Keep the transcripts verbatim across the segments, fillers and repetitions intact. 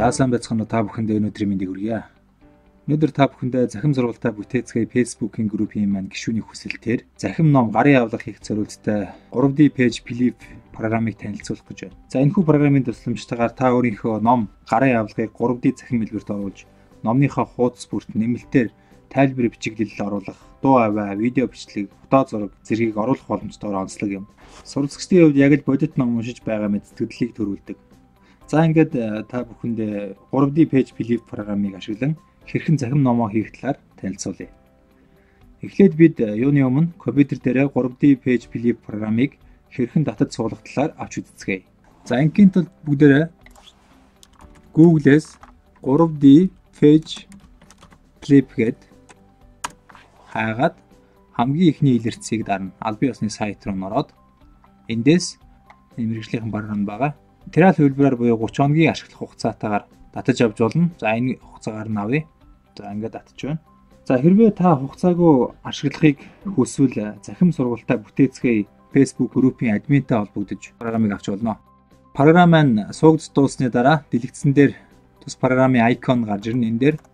За сайн байцгаана уу та бүхэндээ өнөөдрийн мэндийг хүргье. Өнөөдөр та бүхэндээ захим сургалтаа бүтээцгээе Facebook-ийн группийн маань гишүүний хүсэлтээр захим ном гарын авлага хийх зорилттой three D Page Flip программыг танилцуулах гэж байна. За энэхүү программын тусламжтайгаар та өөрийнхөө ном гарын авлагыг three D захим хэлбэрт оруулж, номныхоо хуудас бүрт нэмэлтээр тайлбар бичиглэл оруулах, дуу аваа, видео бичлэг, фото зураг зэргийг оруулах боломжтой онцлог юм. Суралцагчдын хувьд яг л бодит ном уншиж байгаа мэт сэтгэлдлийг төрүүлдэг. За ингээд та бүхэндээ three D Page Flip программыг ашиглан хэрхэн захим номоо хийх талаар танилцуулъя. Эхлээд бид юуны өмнө компьютер дээр three D Page Flip программыг хэрхэн татаж суулгах талаар авч үзцгээе. За ингийн тулд бүгдээрээ Google-с three D Page Flip гэд хаагаад хамгийн ихний илэрцгийг дарна. Аль бие усны сайт руу ороод эндээс мэргэжлийн програм байгаа. Материал хувилбараар буюу thirty хоногийн ашиглах хугацаатаагаар татаж авч болно. За энэ хугацаагаар нь авъя. За ингээд татаж байна. За хэрвээ та хугацаагүй ашиглахыг хүсвэл захим сургалтаа бүтээцгээе Facebook группийн админтай холбогдож программыг авч болно. Програм маань суугдж дууссаны дараа дэлгэцэн дээр тус программын айкон гарч ирнэ. Энэ дээр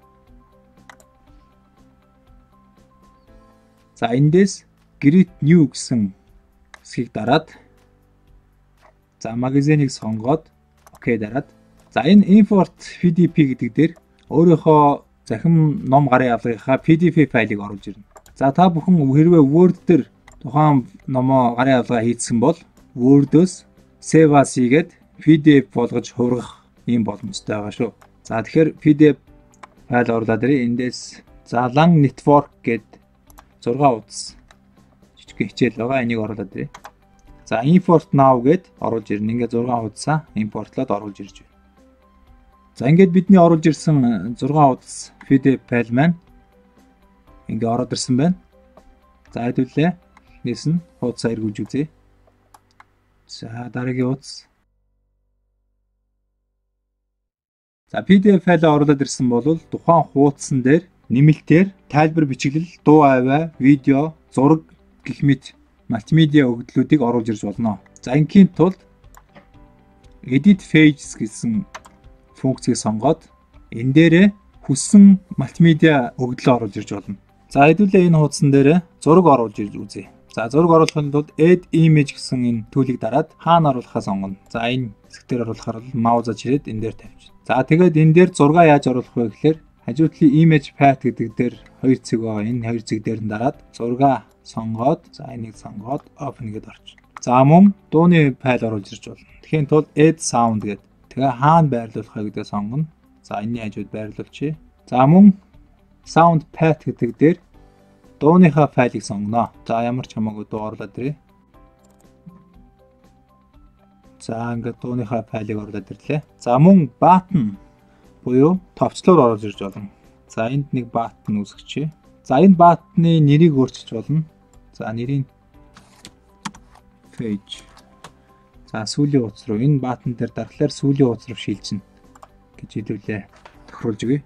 за эндээс Create New гэсэн хэсгийг дараад за магазиныг сонгоод окей дараад за энэ import P D F гэдэг дээр өөрийнхөө захим ном гарын авлагынхаа P D F файлыг оруулж ирнэ. За та бүхэн хэрвээ Word дээр тухайн номоо гарын авлага хийсэн бол Word-өөс save as хийгээд P D F болгож хургах юм боломжтой байгаа шүү. За тэгэхээр P D F файл оруулаад ирээ. Эндээс за LAN network гэд six удас жижиг хичээл байгаа. Энийг оруулаад ирээ. За import now гэд оруулж ирнэ. Ингээ six удасаа импортлоод оруулж ирж байна. За ингээд бидний оруулж ирсэн six удас P D F файл маань ингээ ороод ирсэн байна. За хэдүүлээ. Нийс нь хуудасаа эргүүлж үзье. За дараагийн хуудас. За P D F файлаа оруулаад ирсэн бол тухайн хуудсан дээр нэмэлтээр тайлбар бичиглэл, дуу аваа, видео, зураг гэх мэт мультимедиа өгөгдлүүдийг оруулж ирж болно. За ингийн тулд Edit Pages гэсэн функцийг сонгоод энэ дээрээ хүссэн мультимедиа өгөгдлөө оруулж ирж болно. За хэдүүлээ энэ хуудсан дээрээ зураг оруулж ирж үзье. За зураг оруулахын тулд Add Image гэсэн энэ төлийг дараад хаана оруулахаа сонгоно. За энэ хэсгээр оруулахаар бол маузаа чирээд энэ дээр тавьчих. За тэгээд энэ дээр зураг яаж оруулах вэ гэхээр хажуу талын Image Path гэдэг дээр хоёр цэг байгаа. Энэ хоёр цэг дээр нь дараад зураг сонгоод за энийг сонгоод Open гэдээ орчих. За мөн дууны файл оруулж ирж болно. Тэгэхийн тулд Add Sound гэдэг. Тэгээ хаана байрлуулах вэ гэдээ сонгоно. За энэний хажууд байрлуулчих. За мөн Sound Path гэдэг дээр дууныхаа файлыг сонгоно. За ямар ч хамаагүй дуу оруулаад ирээ. За ингээд дууныхаа файлыг оруулаад ирлээ. За мөн button буюу товчлоор оруулж ирж болно. За энд нэг button үүсгэчихье. За энэ button-ы нэрийг өөрчилж болно. За нэрийг page. За сүүлийн утас руу энэ button дээр дарахлаар сүүлийн утас руу шилжинэ гэж хэлүүлээ. Тохируулж өгье.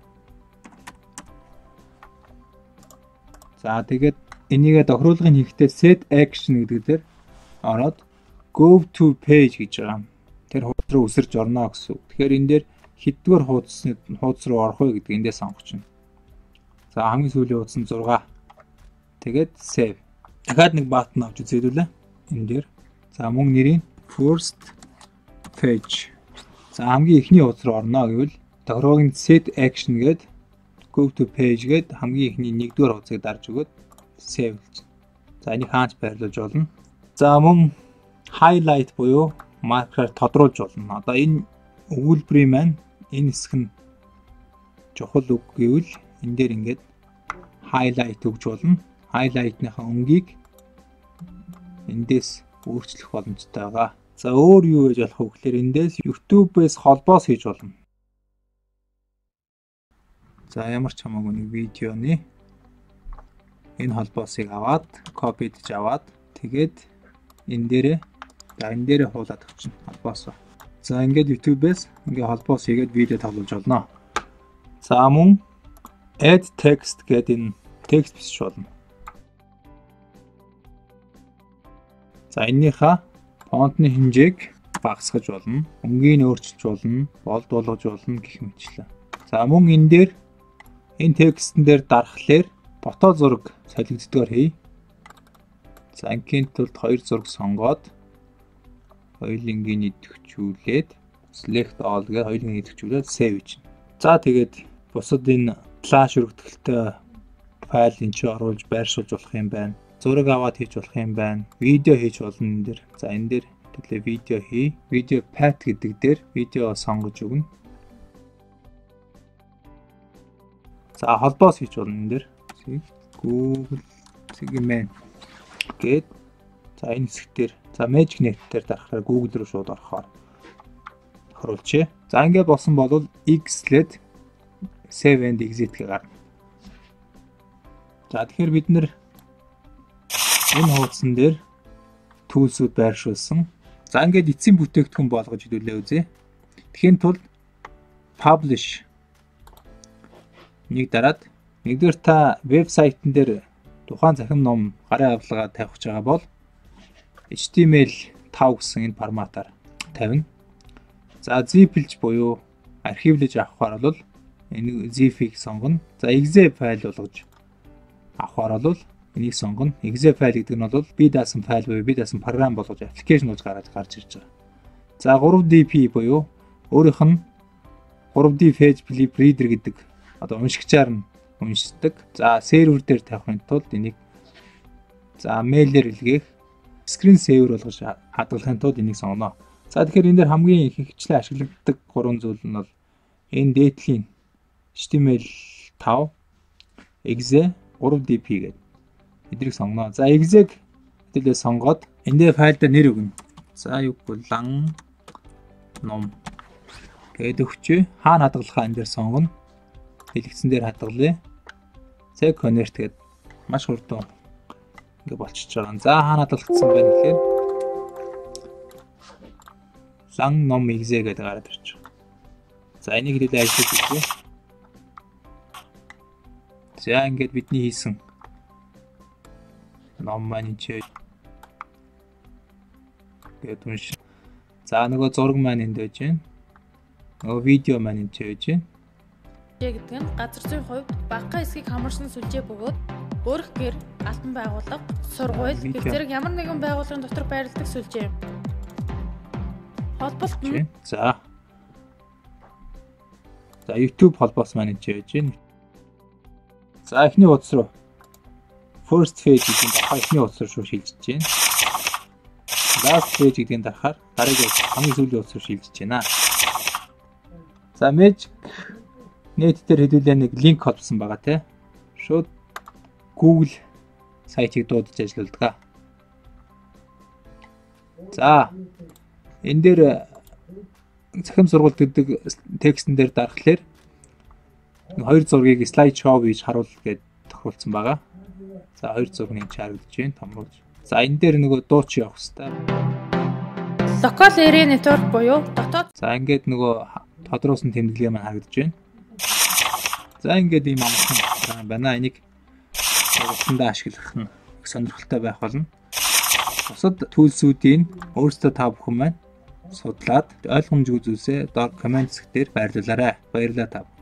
За тэгээд энийгээ тохируулгын хийхдээ set action гэдэг дээр ороод go to page гэж байгаа. Тэр хуудас руу өсөрж орно гэсэн үг. Тэгэхээр энэ дээр хэддүгээр хуудасны хуудас руу орох вэ гэдгийг эндээс сонгож байна. За хамгийн сүүлийн хуудас нь six. Тэгээд save. Дахиад нэг button авч үзүүлээ. Энэ дээр. За мөн нэрийн first page. За хамгийн эхний хуудас руу орно гэвэл тохируулгын set action гээд go to page гээд хамгийн эхний нэгдүгээр хуудсыг дарж өгөөд save гэж. За энийг хаач байрлуулж болно. За мөн highlight буюу маркер тодруулж болно. Одоо энэ өгүүлбэрийн маань энэ хэсэг нь чухал үг гэвэл энэ дээр ингээд highlight өгж болно. Highlight-ныхаа өнгийг эндээс өөрчлөх боломжтой байгаа. За өөр юу гэж болох вэ гэхээр эндээс YouTube-ээс холбоос хийж болно. За ямар ч хамаагүй нэг видеоны энэ холбоосыг аваад copy гэж аваад тэгээд энэ дээрээ за энэ дээрээ хуулаад авчихна холбоосоо. За ингээд YouTube-ээс ингээд холбоос хийгээд видео тоглуулж болно. За мөн add text гэдэг энэ текст бичиж болно. За энэнийхээ фонтны хэмжээг багасгаж болно. Өнгийг өөрчилж болно, болд болгож болно гэх мэтлээ. За мөн энэ дээр энэ текстэн дээр дарахлаар фото зураг солигддгоор хий. За ангийн тулд хоёр зураг сонгоод хоёулынгийн идэвхжүүлээд select all гэж хоёулынгийн идэвхжүүлээд save чинь. За тэгээд бусад энэ флаш өргөдөлтөй файл энэ чинь оруулж байршуулж болох юм байна. Зураг аваад хийж болох юм байна. Видео хийж болно энэ дээр. За энэ дээр төлөө видео хий. Видео path гэдэг дээр видео сонгож өгнө. За холбоос хийж болно энэ дээр. Google Segment гээд за энэ хэсэг дээр за Magic Net дээр дарахаар Google руу шууд орохоор тохируулчээ. За ингээд болсон бол X-лээд Save and Exit гэж гарна. За тэгэхээр бид нэр энэ хуудсан дээр tools-ууд байршуулсан. За ингээд эцсийн бүтээгдэхүүн болгож хөдөлөө үзье. Тэгэхин тулд publish нэг дараад нэгдүгээр та вебсайтн дээр тухайн захим ном гарын авалгаа тавих гэж байгаа бол H T M L five гэсэн энэ форматаар тавина. За zip-лж буюу архивлж авахаар бол энэ zip-ийг сонгоно. За exe файл болгож авахаар бол энийг сонгоно. Exe файл гэдэг нь бол би даасан файл буюу би даасан програм болгож аппликейшн болж гараад гарч ирж байгаа. За three D P буюу өөрийнх нь three D page flip reader гэдэг одоо уншигчаар нь уншдаг. За сервер дээр тавихын тулд энийг за мэйлээр илгээх screen saver болгож хадгалахын тулд энийг сонгоно. За тэгэхээр энэ дээр хамгийн их хвчлэн ашиглагддаг гурван зүйл нь бол энэ дээдлийн H T M L five, exe, three D P гэдэг эдрийг сонгоно. За exe хэдүүлээ сонгоод энэ дээр файл дээр нэр өгнө. За юу гэвэл лан ном гэдэг өгчээ. Хаана хадгалахаа энэ дээр сонгоно. Дэлгэцэн дээр хадгалъя. Save convert гэдэг маш хурдан ингэ болчихж байгаа. За хаана хадгалагдсан байна гэхээр лан ном exe гэдэг гараад ирж байгаа. За энийг хэлээд ажиллаж үзье. За ингээд бидний хийсэн ном маань чи гэдэг унш. За нөгөө зураг маань энд байж байна. Нөгөө видео маань энд байж байна. гэдэг нь газар зүйн хувьд багахан хэсгийг хамарсан сүлжээ бөгөөд өөрөх гэр, алтан байгууллага, сургууль, гэх зэрэг ямар нэгэн байгууллагын дотор байрладаг сүлжээ. Холболт нь за. За YouTube холбоос маань энэ байж байна. За эхний утас руу first page гэдэг дахиад эхний утас руу шилжиж байна. Last page гэдэг нь дахиад дараагийн хамгийн сүүлийн утас руу шилжиж байна. За Magic Net дээр хэдүүлээ нэг линк холбосон байгаа те. Шууд Google сайтыг дуудаж ажилладаг. За энэ дээр захим сургалт гэдэг текстэн дээр дарахлаар хоёр зургийг slide show гэж харуул гэж тохируулсан байгаа. За хоёр зургийг нь харагдаж байна томруулж. За энэ дээр нөгөө дуу чи явах хэрэгтэй. Local area network буюу дотоод. За ингээд нөгөө тодруулсан тэмдэглэгээ маань харагдаж байна. За ингээд ийм амархан байна. Энийг уралдаандаа ашиглах нь сонирхолтой байх болно. Бусад төлсүүдийн өөрсдөө та бүхэн маань судлаад ойлгомжгүй зүйлсээ доор коммент хэсгээр байрлуулаарай. Баярлалаа та.